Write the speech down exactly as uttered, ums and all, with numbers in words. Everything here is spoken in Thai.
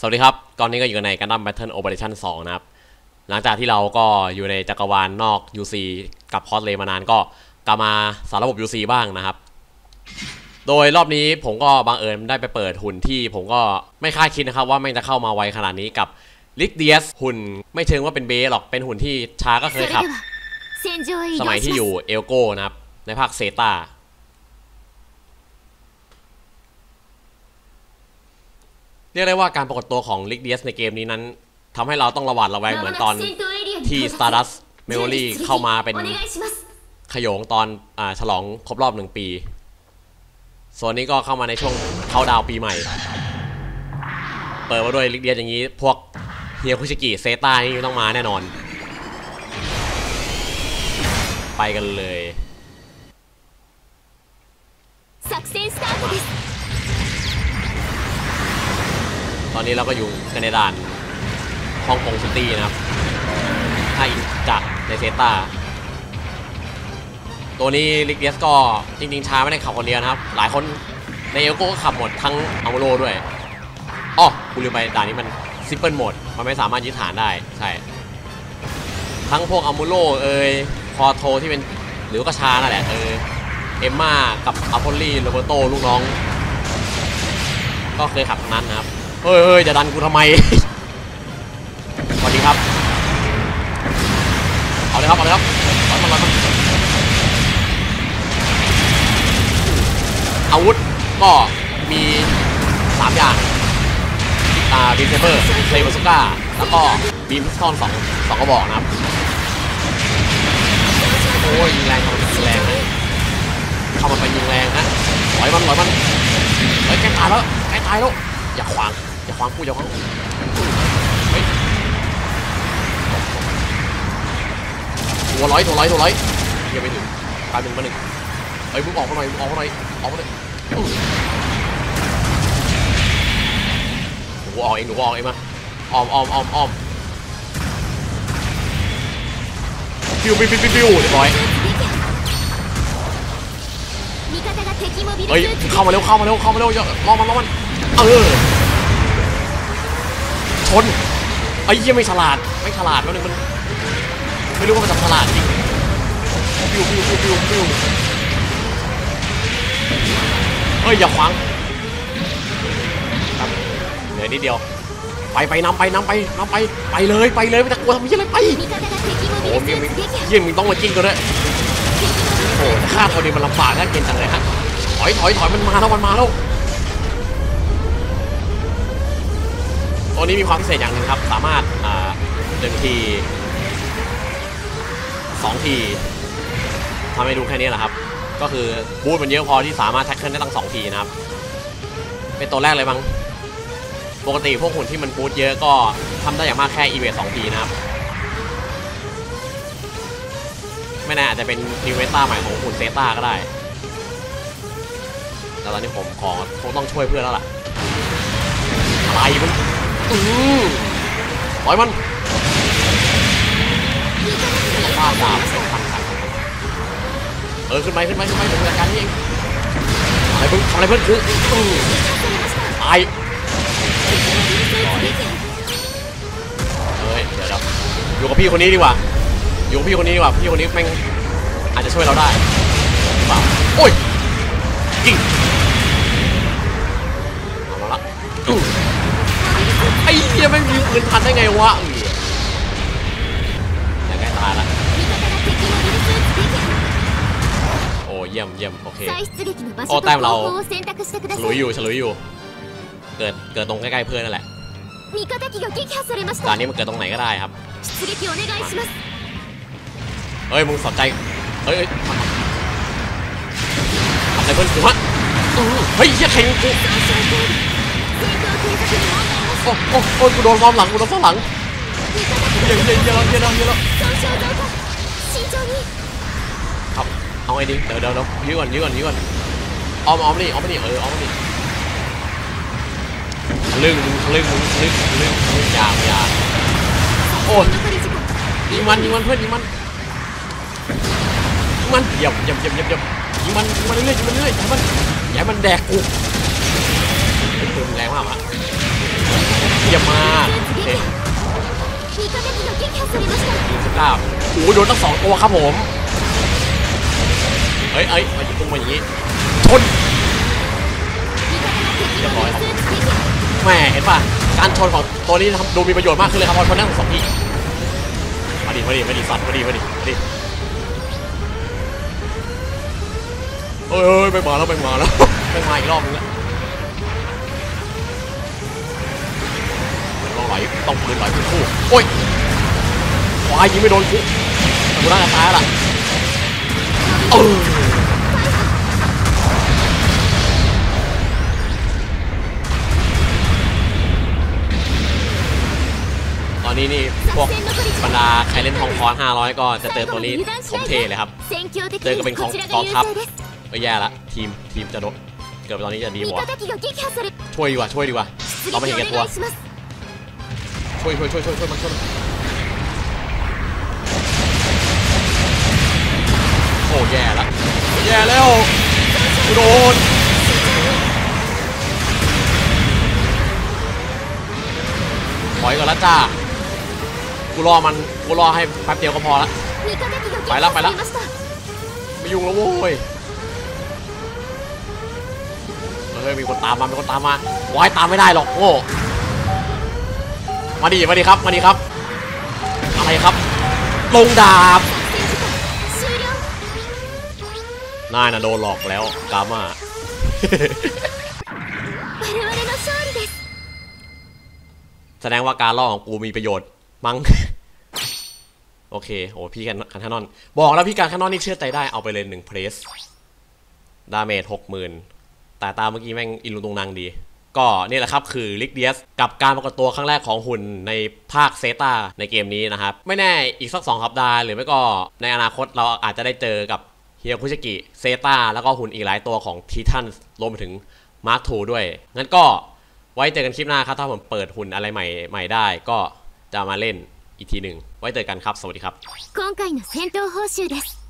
สวัสดีครับตอนนี้ก็อยู่ใน Gundam Battle Operation สองนะครับหลังจากที่เราก็อยู่ในจักรวาลนอก ยู ซี กับคอสเลย์มานานก็กลับมาสารระบบ ยู ซี บ้างนะครับโดยรอบนี้ผมก็บังเอิญได้ไปเปิดหุ่นที่ผมก็ไม่คาดคิดนะครับว่าแม่งจะเข้ามาไวขนาดนี้กับลิกเดียสหุ่นไม่เชิงว่าเป็นเบสหรอกเป็นหุ่นที่ชาก็เคยขับสมัยที่อยู่เอลโก้นะครับในภาคเซตาเรียกได้ว่าการปรากฏตัวของลิกเดียสในเกมนี้นั้นทำให้เราต้องระหวาดระแวงเหมือนตอนที่ Stardust Memory เข้ามาเป็นขโยงตอนอ่าฉลองครบรอบหนึ่งปีส่วนนี้ก็เข้ามาในช่วงเข้าดาวปีใหม่เปิดมาด้วยลิกเดียสอย่างนี้พวกเฮียคุชิกิเซต้านี่ต้องมาแน่นอนไปกันเลยตอนนี้เราก็อยู่กันในด่านฮ่องกงซิตี้นะครับถ้าอินจากในเซต้าตัวนี้ลิกเดียสก็จริงๆช้าไม่ได้ขับคนเดียวนะครับหลายคนในเอลโก้ก็ขับหมดทั้งอัลโมโรด้วยอ๋อกูลืมไปด่านนี้มันซิมเปิลโหมดมันไม่สามารถยึดฐานได้ใช่ทั้งพวกอัลโมโรเอ่ยคอโทที่เป็นหรือก็ช้านั่นแหละเออเอมม่ากับอัลโพลี่โรเบโตลูกน้องก็เคยขับทั้งนั้นนะครับเฮ้ยเฮ้ยจะดันกูทำไม สวัสดีครับเอาเลยครับเอาเลยครับร้อยมันร้อยมันอาวุธก็มีสามอย่างอ่าบีมเซเบอร์เซเบอร์ซูก้าแล้วก็บีมพิสตอนสองสองกระบอกนะครับโอ้ยยิงแรงเข้ามายิงแรงนะเข้ามาไปยิงแรงนะร้อยมันร้อยมันเฮ้ยแกตายแล้วแกตายแล้วอย่าขวางอย่าขวางกูอย่าขวางเฮ้ยตัวร้อยตัวร้อยตัวร้อยยังไม่ถึงกลายเป็นมาหนึ่งเฮ้ยมึงออกมาหน่อยมึงออกมาหน่อยออกมาหน่อยหนูออกเองหนูออกเองมาอ้อมอ้อมอ้อมอ้อมฟิวฟิวฟิวฟิวเรียบร้อยเฮ้ยเข้ามาเร็วเข้ามาเร็วเข้ามาเร็วรอมันรอมันเออชนไอ้ยี่ไม่ฉลาดไม่ฉลาดแล้วนึงมันไม่รู้ว่ามันจะฉลาดจริงฟิวฟิวฟิวฟิวฟิวเฮ้ยอย่าขวางครับเหลือนิดเดียวไปไปนำไปนำไปนำไปไปเลยไปเลยไม่ต้องกลัวทำยี่อะไรไปโอ้ยยังยังมึงต้องมาจิ้งกันด้วยโอ้ฆ่าเท่านี้มันลำบากน่าเกลียดจังเลยฮะถอยถอยถอยมันมาแล้วมันมาแล้วตัวนี้มีความพิเศษอย่างหนึ่งครับสามารถอ่าหนึ่งทีสองทีทำให้ดูแค่นี้แหละครับก็คือบูทมันเยอะพอที่สามารถแท็กเกิลได้ตั้งสองทีนะครับเป็นตัวแรกเลยมั้งปกติพวกหุ่นที่มันบูทเยอะก็ทำได้อย่างมากแค่อีเวทสองทีนะครับไม่แน่อาจจะเป็นนิวเวต้าใหม่ของหุ่นเซต้าก็ได้แต่ตอนนี้ผมขอคงต้องช่วยเพื่อนแล้วล่ะอะไรมันอือปล่อยมันฟาดดาบเออขึ้นไปขึ้นไปขึ้นไปผมจัดการนี่เองอะไรเพิ่งอะไรเพิ่งคือตายเฮ้ยเดี๋ยวเราอยู่กับพี่คนนี้ดีกว่าอยู่กับพี่คนนี้ดีกว่าพี่คนนี้แม่งอาจจะช่วยเราได้เปล่าโอ้ยยิงเอาละไอ้เหี้ยแม่งยิงปืนทันได้ไงวะอย่าใกล้ตายละโอ้เยี่ยมเยี่ยมโอเคโอ้แต้มเราฉลุยอยู่ฉลุยอยู่เกิดเกิดตรงใกล้ๆเพื่อนนั่นแหละด่านนี้มันเกิดตรงไหนก็ได้ครับเฮ้ยมึงสนใจเฮ้ยทำอะไรเพื่อนกูฮะเฮ้ยยังใครกูโอ้โอ้โอ้กูโดนซ้อมหลังกูโดนซ้อมหลังเยอะเยอะเยอะเยอะเยอะครับเอาไงดีเดี๋ยวเดี๋ยวเดี๋ยวยื้อก่อนยื้อก่อนยื้อก่อนออมออมนี่ออมนี่เออออมนี่ลึ่งลึ่งลึ่งลึ่งลึ่งยาวๆโอ้ยยิงมันยิงมันเพื่อนยิงมันยิงมันเยี่ยมเยี่ยมเยี่ยมเยี่ยมยิงมันยิงมันเรื่อยยิงมันเรื่อยยิงมันอย่ามันแดกกูปืนแรงมากอ่ะเยี่ยมเคสิบเก้าโอ้โหโดนตั้งสองตัวครับผมเอ้ยเอ้ยมาอยู่ตรงมาอย่างนี้ชนเรียบร้อยครับแหมเห็นป่ะการชนของตัวนี้ทำดูมีประโยชน์มากขึ้นเลยครับพอชนได้ทั้งสองทีมาดิมาดิมาดิสัตว์มาดิมาดิมาดิเอ้ยไปมาแล้วไปมาแล้วไปมาอีกรอบนึงแล้วต้องไหลต้องปืนไหลคู่โอ้ยควายยิงไม่โดนกูกูน่าจะตายละเออตอนนี้นี่พวกบรรดาใครเล่นทองคอนห้าร้อยก็จะเจอตัวนี้ผมเทเลยครับเจอก็เป็นของกองทัพก็แย่ละทีมทีมจะโดนเกิดตอนนี้จะดีกว่าช่วยดีกว่าช่วยดีกว่าเราไม่เห็นแก่ตัวช่วยช่วยช่วยช่วยช่วยมันช่วยมันโอ้แย่ละแย่แล้วกูโดนถอยก่อนละจ้ากูรอมันกูรอให้แป๊บเดียวก็พอละไปละไปละไม่ยุ่งแล้วโว้ยเฮ้ยมีคนตามมามีคนตามมาว้ายตามไม่ได้หรอกโง่มาดิมาดิครับมาดิครับอะไรครับลงดาบนายน่ะโดนหลอกแล้วกาม่าแสดงว่าการล่อของกูมีประโยชน์มั้งโอเคโอ้พี่กันคันธนอนบอกแล้วพี่การคันธนอนนี่เชื่อใจได้เอาไปเลยหนึ่งเพรสดาเมจหกหมื่นแต่ตาเมื่อกี้แม่งอิลุงตุงนางดีก็นี่แหละครับคือลิกเดียสกับการปรากฏตัวครั้งแรกของหุ่นในภาคเซตาในเกมนี้นะครับไม่แน่อีกสักสองสัปดาห์หรือไม่ก็ในอนาคตเราอาจจะได้เจอกับเฮียคุชิกิเซตาแล้วก็หุ่นอีกหลายตัวของทีทันรวมไปถึงมาร์คทูด้วยงั้นก็ไว้เจอกันคลิปหน้าครับถ้าผมเปิดหุ่นอะไรใหม่ใหม่ได้ก็จะมาเล่นอีกทีหนึ่งไว้เจอกันครับสวัสดีครับ今回の戦闘報酬です